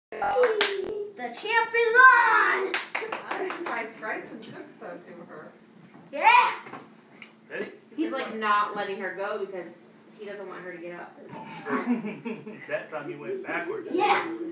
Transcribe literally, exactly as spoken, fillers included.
The champ is on! I'm surprised Bryson took so to her. Yeah! Ready? He's like not letting her go because he doesn't want her to get up. That time you went backwards. Yeah!